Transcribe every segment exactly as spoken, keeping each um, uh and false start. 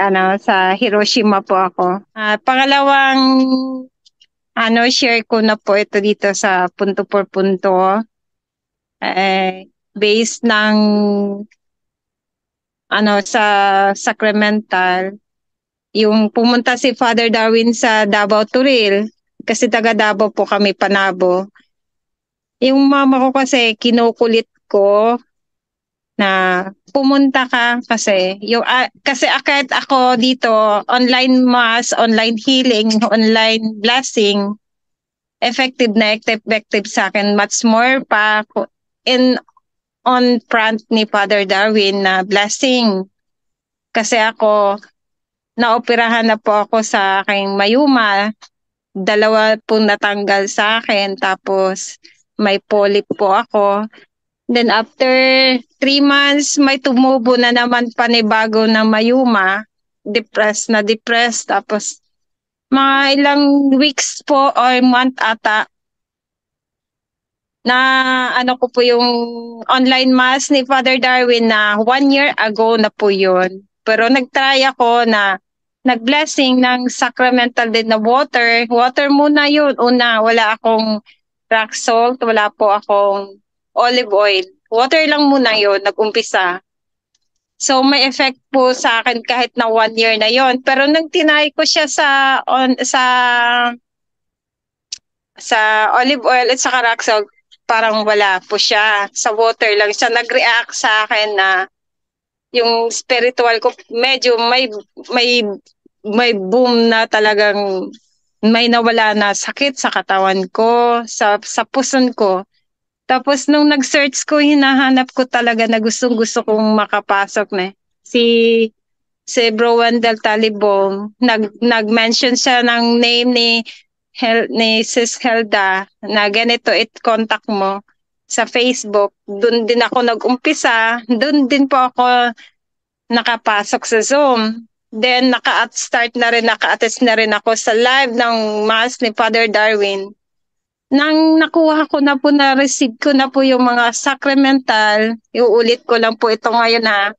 ano, sa Hiroshima po ako. Ah, pangalawang ano, share ko na po ito dito sa punto por punto. Eh, based ng ano sa sacramental, yung pumunta si Father Darwin sa Davao Turil kasi taga Davao po kami, Panabo. Yung mama ko kasi kinukulit ko na pumunta ka kasi yung uh, kasi akit ako dito online mass, online healing, online blessing, effective na effective sa akin much more pa in on front ni Father Darwin na blessing. Kasi ako, naoperahan na po ako sa aking mayuma. Dalawa pong natanggal sa akin. Tapos, may polyp po ako. Then after three months, may tumubo na naman panibago na mayuma. Depressed na depressed. Tapos, mga ilang weeks po or month ata, na ano ko po yung online mass ni Father Darwin na one year ago na po yun. Pero nag-try ako na nag-blessing ng sacramental din na water. Water muna yun. Una, wala akong rock salt, wala po akong olive oil. Water lang muna yun, nag-umpisa. So may effect po sa akin kahit na one year na yon. Pero nang tinay ko siya sa on sa sa olive oil at sa rock salt, parang wala po siya. Sa water lang siya nag-react sa akin na yung spiritual ko medyo may may may boom na talagang may nawala na sakit sa katawan ko, sa sa puson ko. Tapos nung nag-search ko, hinahanap ko talaga na gustong-gusto kong makapasok na. Si si Bro Wendell Talibong, nag nag-mention siya ng name ni Hel, ni Sis Helda na ganito, it contact mo sa Facebook. Doon din ako nag-umpisa. Doon din po ako nakapasok sa Zoom. Then naka-start na rin, naka-attest na rin ako sa live ng Mass ni Father Darwin. Nang nakuha ko na po, na-receive ko na po yung mga sacramental, iuulit ko lang po ito ngayon na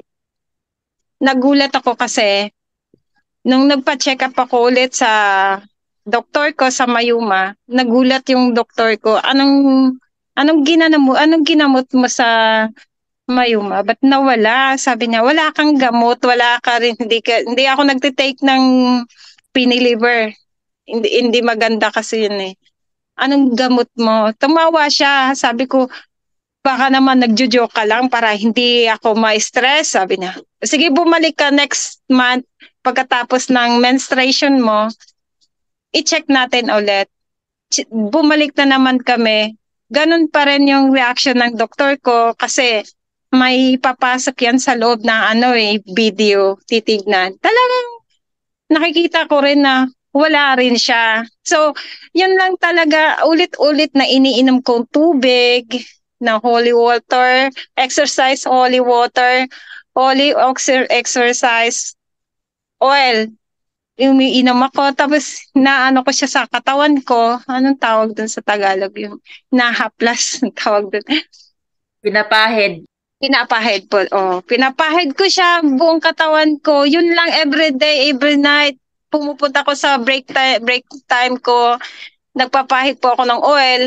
nagulat ako kasi nung nagpa-check up ako ulit sa doktor ko sa Mayuma, nagulat yung doktor ko, anong anong ginamot mo, anong ginamot mo sa Mayuma? Ba't nawala? Sabi niya, wala kang gamot, wala ka rin, hindi, ka, hindi ako nagtitake ng piniliver. Hindi, hindi maganda kasi yun eh. Anong gamot mo? Tumawa siya. Sabi ko, baka naman nagjo-joke ka lang para hindi ako ma-stress. Sabi niya, sige bumalik ka next month pagkatapos ng menstruation mo, i-check natin ulit. Bumalik na naman kami. Ganun pa rin yung reaction ng doktor ko kasi may papasok yan sa loob ng ano eh, video, titignan. Talagang nakikita ko rin na wala rin siya. So, yun lang talaga, ulit-ulit na iniinom kong tubig, na holy water, exercise holy water, holy exercise oil. Umiinom ako, tapos naano ko siya sa katawan ko. Anong tawag dun sa Tagalog? Yung nahaplas, tawag dun. Pinapahid. Pinapahid po. Oh, pinapahid ko siya buong katawan ko. Yun lang every day, every night. Pumupunta ko sa break time, break time ko. Nagpapahid po ako ng oil.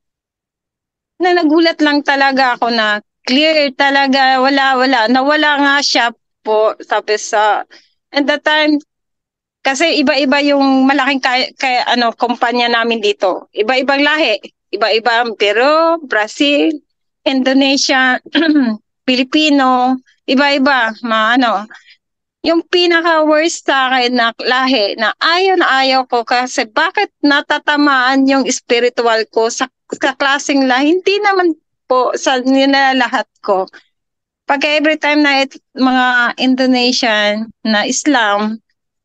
Na nagulat lang talaga ako na clear talaga, wala wala. Nawala nga siya po, sabi sa at that time kasi iba-iba yung malaking kaya, kaya ano kumpanya namin dito. Iba-ibang lahi, iba-ibang Peru, Brazil, Indonesia, Pilipino, iba-iba, mga ano. Yung pinaka-worst sa akin na lahi na ayaw na ayaw ko kasi bakit natatamaan yung spiritual ko sa, sa klaseng lahi? Hindi naman po sa nilalahat ko. Pag every time na it, mga Indonesian na Islam,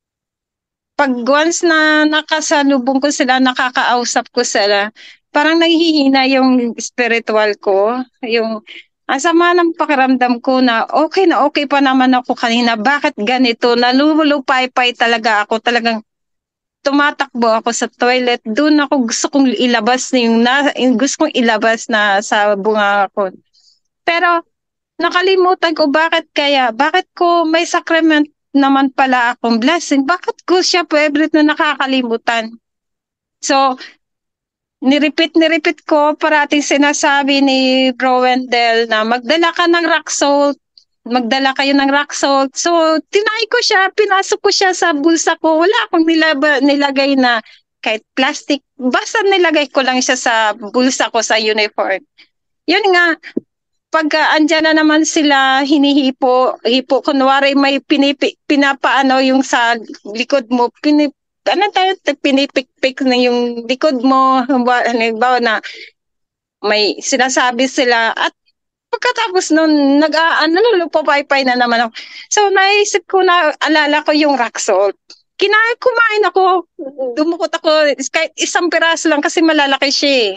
pag once na nakasalubong ko sila, nakakausap ko sila, parang nahihina yung spiritual ko, yung ang sama ng pakiramdam ko na okay na okay pa naman ako kanina. Bakit ganito? Nalulupay-pay talaga ako. Talagang tumatakbo ako sa toilet. Doon ako gusto kong ilabas na yung, na, yung gusto kong ilabas na sa bunga ko. Pero nakalimutan ko bakit kaya? Bakit ko may sacrament naman pala akong blessing. Bakit ko siya favorite na nakakalimutan? So, nirepeat, nirepeat ko, parating sinasabi ni Bro Wendell na magdala ka ng rock salt, magdala kayo ng rock salt. So, tinay ko siya, pinasok ko siya sa bulsa ko. Wala akong nilaba, nilagay na kahit plastic. Basta nilagay ko lang siya sa bulsa ko sa uniform. Yun nga, pagka andyan na naman sila, hinihipo, hipo, kunwari may pinipi, pinapaano yung sa likod mo, pinip, ano tayo, pinipikpik na yung likod mo, halimbawa na may sinasabi sila, at pagkatapos nun, nag-ano, lulupapaypay na naman ako. So, naisip ko na, alala ko yung rock salt. Kinain, kumain ako, dumukot ako, kahit isang piraso lang kasi malalaki siya eh.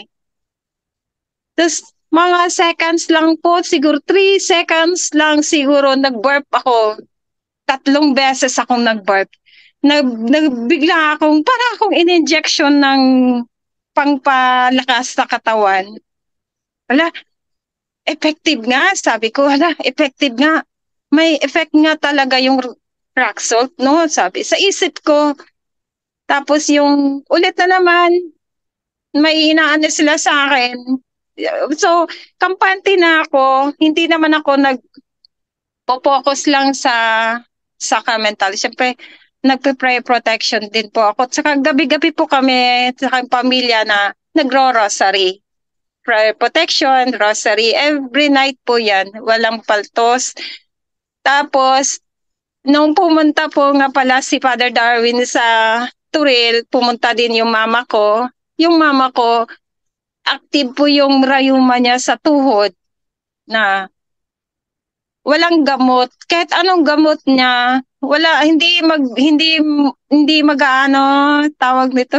Tapos, mga seconds lang po, siguro three seconds lang siguro, nag-burp ako. Tatlong beses akong nag-burp. Nag, nagbigla akong, para akong in-injection ng pangpalakas sa katawan. Wala, effective nga, sabi ko, wala, effective nga. May effect nga talaga yung rock salt, no? Sabi, sa isip ko. Tapos yung, ulit na naman, may inaano sila sa akin. So, kampante na ako, hindi naman ako nag-focus lang sa sacramental. Siyempre, nagpe-pray protection din po ako. Saka gabi-gabi po kami sa pamilya na nagro-rosary. Prayer protection, rosary, every night po yan. Walang paltos. Tapos, nung pumunta po nga pala si Father Darwin sa Turil, pumunta din yung mama ko. Yung mama ko, active po yung rayuma niya sa tuhod na walang gamot. Kahit anong gamot niya, wala, hindi mag, hindi, hindi mag-ano, tawag nito,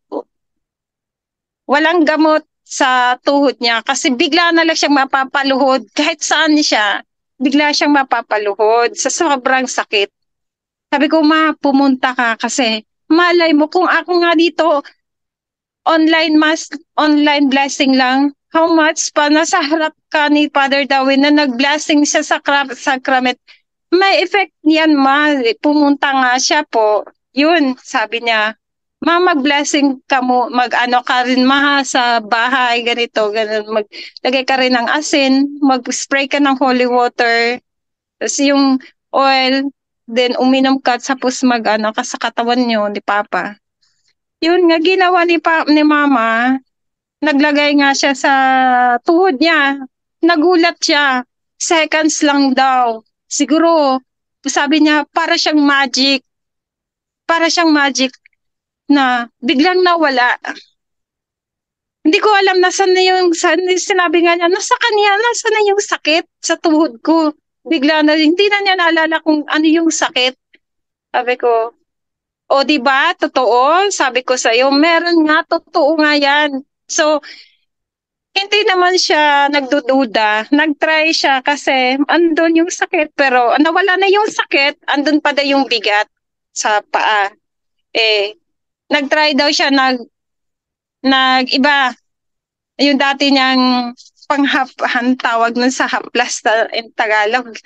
walang gamot sa tuhod niya kasi bigla na lang siyang mapapaluhod. Kahit saan siya, bigla siyang mapapaluhod sa sobrang sakit. Sabi ko, ma, pumunta ka kasi malay mo kung ako nga dito, online mass, online blessing lang, how much pa nasa harap ka ni Father Darwin na nag-blessing siya sa sacrament. May effect yan, ma. Pumunta nga siya po. Yun, sabi niya, ma, mag-blessing ka mo, mag-ano ka rin, ma, sa bahay, ganito, ganun. Maglagay ka rin ng asin, mag-spray ka ng holy water, tapos yung oil, then uminom ka, tapos mag-ano ka sa katawan niyo, ni Papa. Yun nga, ginawa ni, pa, ni Mama, naglagay nga siya sa tuhod niya. Nagulat siya. Seconds lang daw. Siguro, sabi niya, para siyang magic. Para siyang magic na biglang nawala. Hindi ko alam nasan na yung, sinabi nga niya, nasa kanya, nasa na yung sakit sa tuhod ko. Bigla na, hindi na niya naalala kung ano yung sakit. Sabi ko, o di ba totoo? Sabi ko sa iyo, meron nga, totoo nga yan. So, hindi naman siya nagdududa. Nagtry siya kasi andun yung sakit. Pero nawala na yung sakit, andun pa daw yung bigat sa paa. Eh, nagtry daw siya, nag, nag-iba. Yung dati niyang panghapan, tawag nun sa haplas in Tagalog.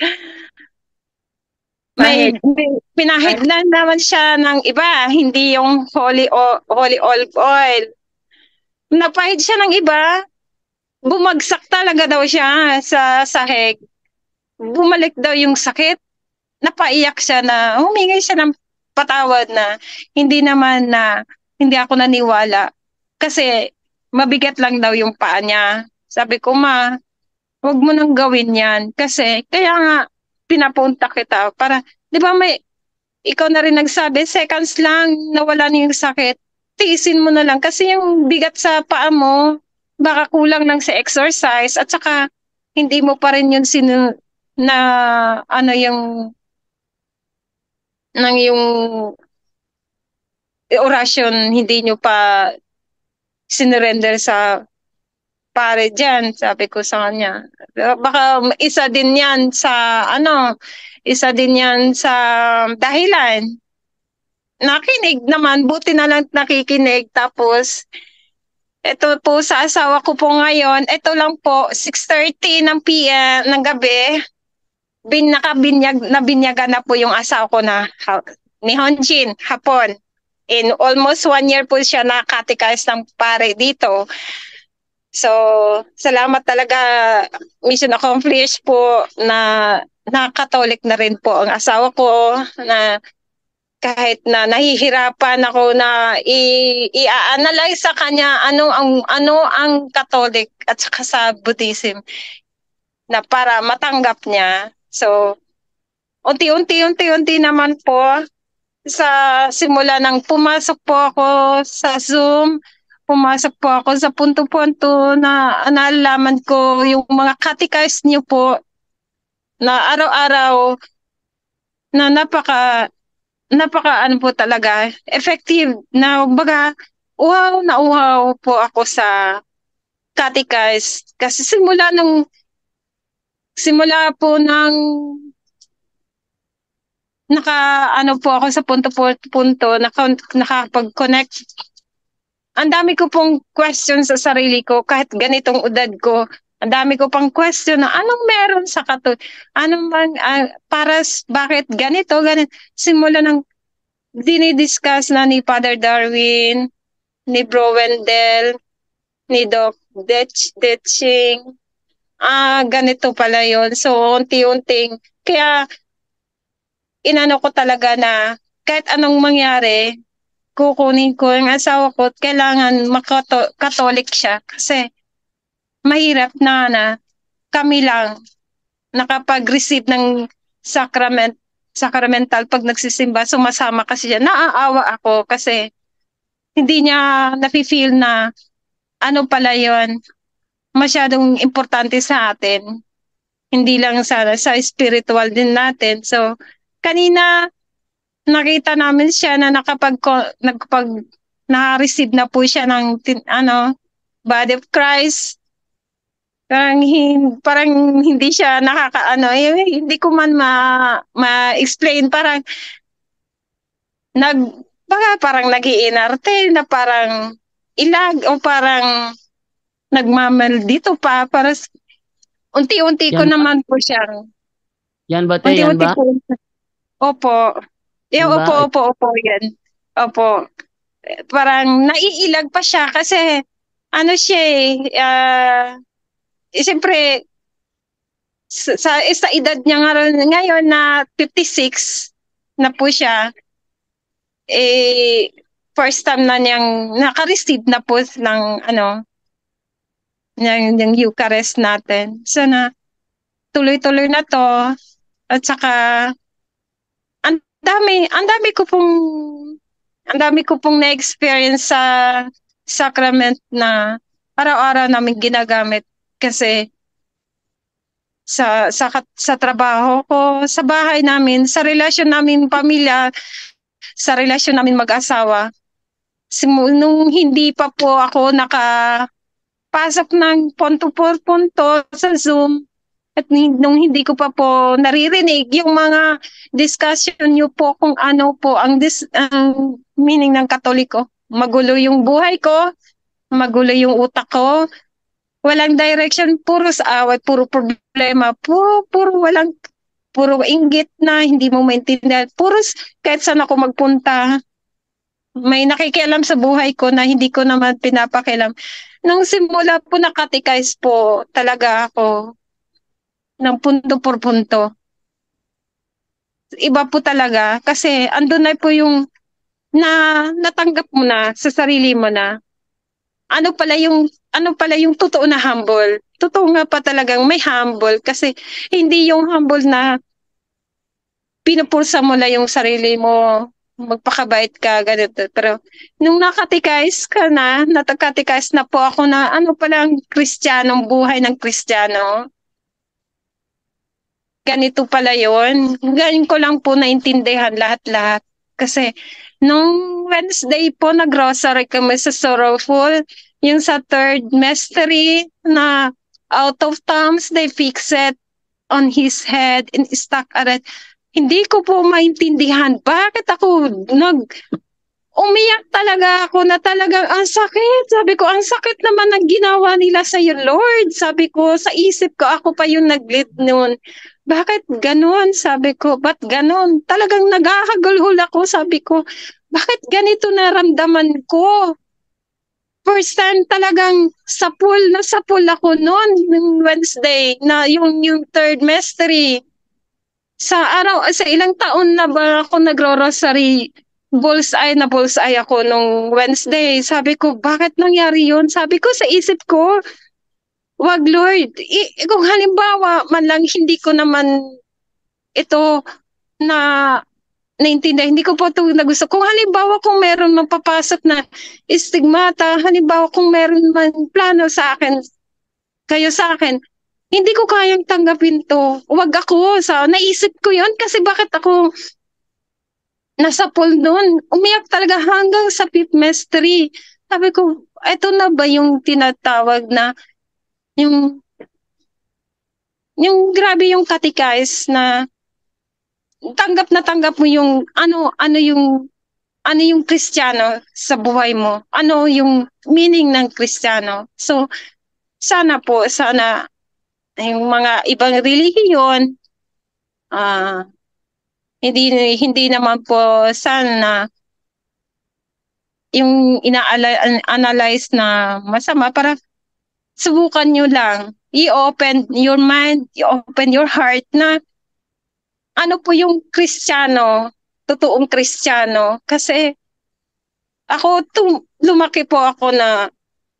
May, may pinahid na naman siya ng iba, hindi yung holy, o, holy olive oil. Napahid siya ng iba, bumagsak talaga daw siya sa sahig. Bumalik daw yung sakit. Napaiyak siya na, humingi siya ng patawad na hindi naman na, hindi ako naniwala. Kasi mabigat lang daw yung paa niya. Sabi ko, ma, huwag mo nang gawin yan. Kasi, kaya nga, pinapunta kita para, di ba may, ikaw na rin nagsabi, seconds lang, nawala na yung sakit. Tiisin mo na lang kasi yung bigat sa paa mo, baka kulang lang sa exercise at saka hindi mo pa rin yun sinu, na ano yung, nang yung orasyon, hindi nyo pa sinurrender sa pare dyan, sabi ko sa kanya. Baka isa din yan sa, ano, isa din yan sa dahilan. Nakinig naman, buti na lang nakikinig. Tapos, ito po sa asawa ko po ngayon, ito lang po, six thirty ng P M, ng gabi. bin, nakabinyag, nabinyagan na po yung asawa ko na ha, ni Honjin, hapon. In almost one year po siya nakatikais ng pare dito. So, salamat talaga, mission accomplished po na nakatolik na rin po ang asawa ko na kahit na nahihirapan ako na i-analyze sa kanya ano ang ano ang Catholic at saka sa Buddhism na para matanggap niya. So, unti-unti unti-unti naman po sa simula ng pumasok po ako sa Zoom, pumasok po ako sa punto-punto na nalaman ko yung mga catechized niyo po na araw-araw na napaka napaka ano po talaga effective na baga wow na wow po ako sa catechized kasi simula nung simula po ng naka ano po ako sa punto po punto naka, nakapag-connect. Ang dami ko pong question sa sarili ko kahit ganitong edad ko. Ang dami ko pang question na anong meron sa kato, anong man uh, para bakit ganito ganito simula ng dinidiscuss na ni Father Darwin, ni Bro Wendell, ni Doc Detch, Detching. Ah, ganito pala yon. So, unti-unting, kaya inano ko talaga na kahit anong mangyari, kukunin ko yung asawa ko at kailangan makatolik siya kasi mahirap na na kami lang nakapag-receive ng sacrament, sacramental pag nagsisimba, sumasama kasi siya. Naaawa ako kasi hindi niya nafe-feel na ano pala yon masyadong importante sa atin. Hindi lang sa, sa spiritual din natin. So, kanina nakita namin siya na nakapag, nakapag na-receive na po siya ng ano, Body of Christ. Parang, hin, parang hindi siya nakakaano, eh, hindi ko man ma, ma-explain. Parang, nag, baka parang nag-iinarte na parang ilag o parang nagmamal dito pa. Para unti-unti ko Yan ba? naman po siyang. Yan ba, te? Yan Unti-unti ba? po. Opo. Eh, Yan ba? opo, opo, opo, yan. Opo. Parang naiilag pa siya kasi ano siya eh, uh, eh siyempre, sa, sa, sa edad niya nga ngayon na fifty-six na po siya, eh, first time na niyang naka-receive na po ng ano, ng, ng Eucharist natin. So na, tuloy-tuloy na to, at saka, ang dami, ang dami ko pong, ang dami ko pong na-experience sa sacrament na araw-araw namin ginagamit kasi sa sa sa trabaho ko, sa bahay namin, sa relasyon namin pamilya, sa relasyon namin mag-asawa. Simu, nung hindi pa po ako nakapasok ng punto por punto sa Zoom at nung hindi ko pa po naririnig yung mga discussion niyo po kung ano po ang, dis, ang meaning ng Katoliko. Magulo yung buhay ko, magulo yung utak ko, walang direction, puro sa away, puro problema, puro, puro walang, puro inggit na hindi mo maintindihan. Puro kahit saan ako magpunta, may nakikialam sa buhay ko na hindi ko naman pinapakialam. Nung simula po nakatikais po talaga ako ng punto por punto. Iba po talaga kasi andun na po yung na natanggap mo na sa sarili mo na ano pala yung ano pala yung totoo na humble. Totoo nga pa talagang may humble kasi hindi yung humble na pinupulsa mo lang yung sarili mo, magpakabait ka, ganito. Pero nung nakatikais ka na, natagkatikais na po ako na ano pala ang Kristiyanong buhay ng Kristiyano. Ganito pala yon. Ganyan ko lang po naintindihan lahat-lahat. Kasi nung Wednesday po, nag-rosary kami sa Sorrowful, yung sa third mystery na out of thumbs, they fix it on his head and stuck at it. Hindi ko po maintindihan bakit ako nag umiyak talaga ako na talagang ang sakit. Sabi ko, ang sakit naman ng ginawa nila sa iyo, Lord. Sabi ko, sa isip ko, ako pa yung nag-lead noon. bakit ganun? Sabi ko, ba't ganun? Talagang nagkakagulhol ako, sabi ko, bakit ganito naramdaman ko? First time talagang sa pool, nasa pool ako noon, ng Wednesday, na yung, yung third mystery. Sa araw, sa ilang taon na ba ako nagro-rosary, bullseye na bullseye ako nung Wednesday. Sabi ko, bakit nangyari yun? Sabi ko sa isip ko, wag Lord, I, kung halimbawa man lang hindi ko naman ito na naintindihan, hindi ko po ito na gusto. Kung halimbawa kung meron mang papasok na stigmata, halimbawa kung meron man plano sa akin, kayo sa akin, hindi ko kayang tanggapin to. Wag ako. Sa, naisip ko yon kasi bakit ako nasa pool doon. Umiyak talaga hanggang sa fifth mystery. Sabi ko, ito na ba yung tinatawag na yung yung grabe yung catechize na tanggap na tanggap mo yung ano ano yung ano yung Kristiyano sa buhay mo. Ano yung meaning ng Kristiyano. So sana po sana yung mga ibang relihiyon ah uh, hindi hindi naman po sana yung ina-analyze na masama, para subukan nyo lang. I-open your mind, i-open your heart na ano po yung Kristiyano, totoong Kristiyano. Kasi ako, tum- lumaki po ako na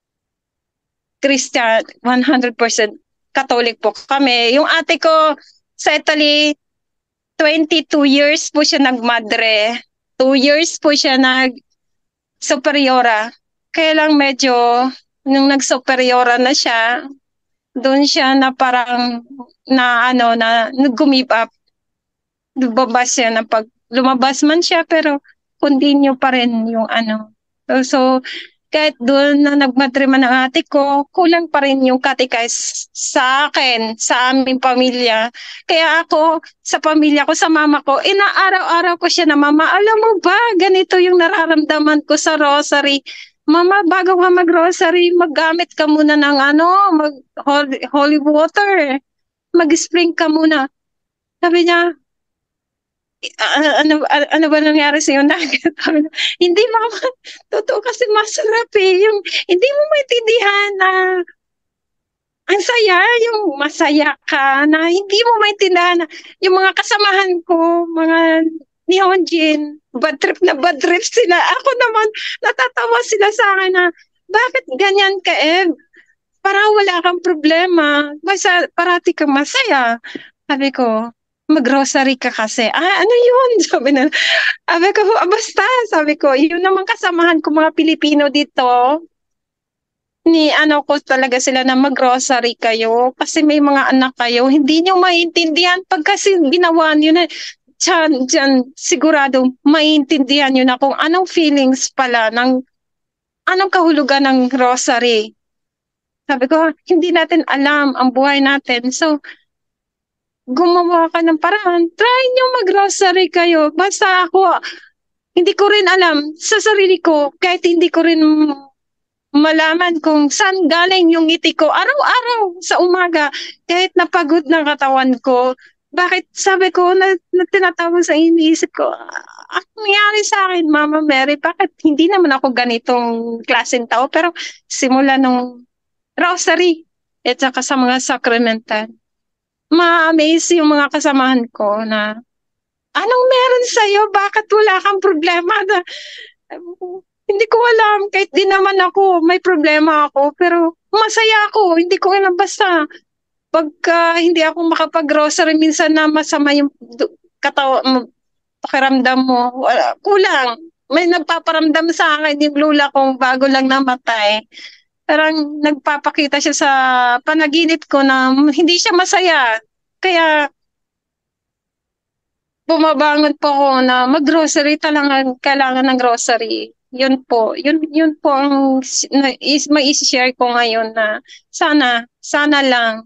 Christian, one hundred percent Catholic po kami. Yung ate ko sa Italy, twenty-two years po siya nagmadre. Two years po siya nag-superiora. Kaya lang medyo, nung nag-superiora na siya, doon siya na parang, na ano, na nag-give up. Lumabas siya na pag, lumabas man siya, pero continue pa rin yung ano. So, so kahit doon na nagmatriman ng ate ko, kulang pa rin yung catechize sa akin, sa aming pamilya. Kaya ako, sa pamilya ko, sa mama ko, inaaraw-araw ko siya na, Mama, alam mo ba, ganito yung nararamdaman ko sa rosary. Mama, bago ka mag-rosary, maggamit ka muna ng ano, mag holy, holy water. Mag-spring ka muna. Sabi niya, Uh, ano, ano, ano ba nangyari sa'yo? Hindi, Mama. Totoo kasi masarap eh. Yung, hindi mo maintindihan na ang saya, yung masaya ka, na hindi mo maintindihan na yung mga kasamahan ko, mga Nihonjin, bad trip na bad trip sila. Ako naman, natatawa sila sa akin na, bakit ganyan ka eh? Para wala kang problema. Basta parati kang masaya. Sabi ko, mag-grocery ka kasi. Ah, ano yun? Sabi na, sabi ko, ah, basta, sabi ko, yun naman kasamahan ko mga Pilipino dito. Ni ano ko talaga sila na mag-grocery kayo kasi may mga anak kayo. Hindi nyo maintindihan pag kasi ginawa nyo na, dyan, dyan, sigurado maintindihan nyo na kung anong feelings pala ng anong kahulugan ng rosary. Sabi ko, hindi natin alam ang buhay natin. So, gumawa ka ng paraan, try nyo mag-grocery kayo. Basta ako, hindi ko rin alam sa sarili ko, kahit hindi ko rin malaman kung saan galing yung ngiti ko. Araw-araw sa umaga, kahit napagod ng katawan ko, bakit sabi ko, na, na tinatawag sa iniisip ko, ang nangyari sa akin, Mama Mary, bakit hindi naman ako ganitong klaseng tao, pero simula nung rosary, at saka sa mga sacramental, ma-amaze yung mga kasamahan ko na, anong meron sa'yo? Bakit wala kang problema? Na, hindi ko alam, kahit di naman ako, may problema ako, pero masaya ako, hindi ko alam, basta pagka hindi ako makapag-grocery, minsan na masama yung katawa, pakiramdam mo, wala, kulang. May nagpaparamdam sa akin yung lula kong bago lang namatay. Parang nagpapakita siya sa panaginip ko na hindi siya masaya. Kaya bumabangon po ako na mag-grocery, talagang kailangan ng grocery. Yun po, yun, yun po ang na, is, may isi-share ko ngayon na sana, sana lang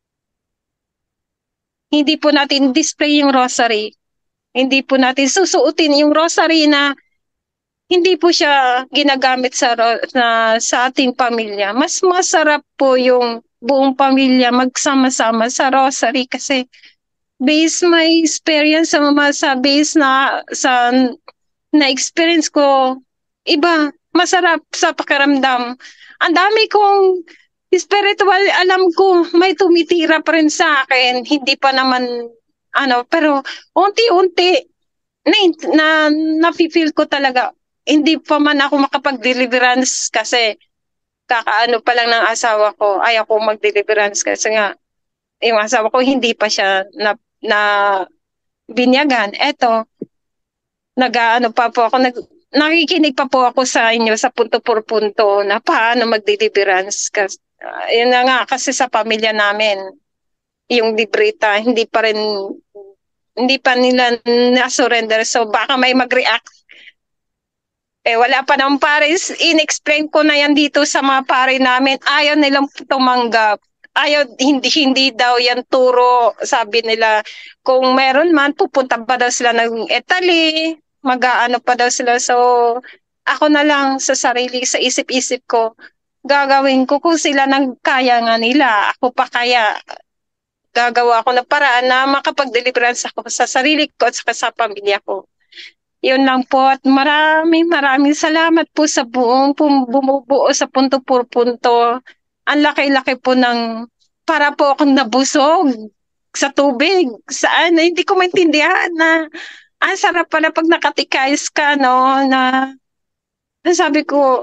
hindi po natin display yung rosary. Hindi po natin susuotin yung rosary na hindi po siya ginagamit sa, na, sa ating pamilya. Mas masarap po yung buong pamilya magsama-sama sa rosary kasi base my experience sa mga sa base na sa na experience ko, iba, masarap sa pakiramdam. Ang dami kong spiritual, alam ko may tumitira pa rin sa akin, hindi pa naman ano, pero unti-unti na, na nafe-feel ko talaga. Hindi pa man ako makapag-deliverance kasi kakaano pa lang ng asawa ko, ayaw ko mag-deliverance kasi nga yung asawa ko hindi pa siya na, na binyagan. Eto, nag-ano pa po ako, nag, nakikinig pa po ako sa inyo sa punto por punto na paano mag-deliverance. Kasi, uh, yun na nga, kasi sa pamilya namin, yung libreta, hindi pa rin, hindi pa nila na-surrender. So baka may mag-react. Eh, wala pa naman pares. In-explain ko na yan dito sa mga pare namin. Ayaw nilang tumanggap. Ayaw, hindi, hindi daw yan turo. Sabi nila, kung meron man, pupunta pa daw sila ng Italy. Mag-aano pa daw sila. So, ako na lang sa sarili, sa isip-isip ko, gagawin ko kung sila nang kaya nga nila. Ako pa kaya, gagawa ko na paraan na makapag-deliverance ako sa sarili ko at sa pamilya ko. Yun lang po at maraming maraming salamat po sa buong pum- bumubuo sa punto por punto. Ang laki-laki po ng para po akong nabusog sa tubig. Saan? Na hindi ko maintindihan na ang sarap pala pag nakatikais ka, no? Na, na sabi ko,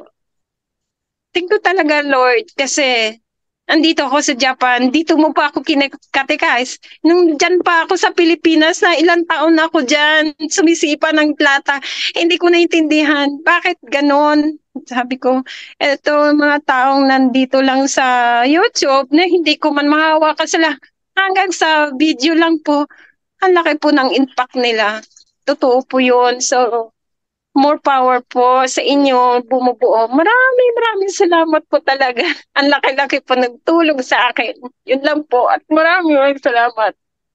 thank you talaga Lord kasi andito ako sa Japan, dito mo pa ako kinakatikais. Nung dyan pa ako sa Pilipinas, na ilang taon na ako dyan, sumisipa ng plata. Hindi ko naintindihan, bakit ganon? Sabi ko, eto mga taong nandito lang sa YouTube na hindi ko man mahawakan sila. Hanggang sa video lang po, ang laki po ng impact nila. Totoo po yun. So, more power po sa inyo bumubuo. Maraming maraming salamat po talaga. Ang laki-laki po nagtulong sa akin. Yun lang po at maraming maraming salamat.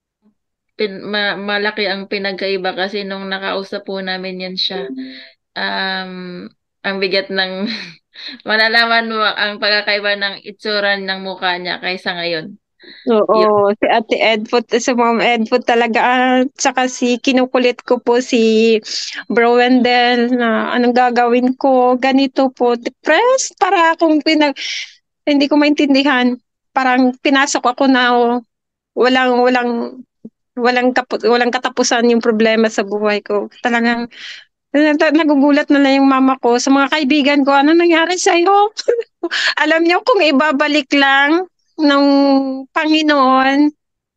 Pin, ma, malaki ang pinagkaiba kasi nung nakausap po namin yan siya, um, ang bigat ng malalaman mo ang pagkakaiba ng itsura ng mukha niya kaysa ngayon. Oo, si Ate Ed po, si Ma'am Ed po talaga, at saka si kinukulit ko po si Bro Wendell na anong gagawin ko, ganito po, depressed, para akong pinag, hindi ko maintindihan, parang pinasok ako na oh, walang, walang, walang, kapu- walang katapusan yung problema sa buhay ko. Talagang, nag- nagugulat na lang yung mama ko sa mga kaibigan ko, ano nangyari sa'yo? Alam niyo kung ibabalik lang ng Panginoon,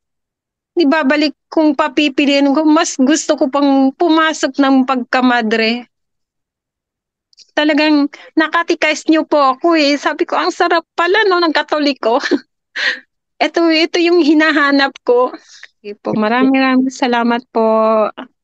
ibabalik kung papipiliin ko, mas gusto ko pang pumasok ng pagkamadre. Talagang nakatikais niyo po ako eh. Sabi ko, ang sarap pala no, ng Katoliko. ito, ito yung hinahanap ko. Okay po, maraming maraming salamat po.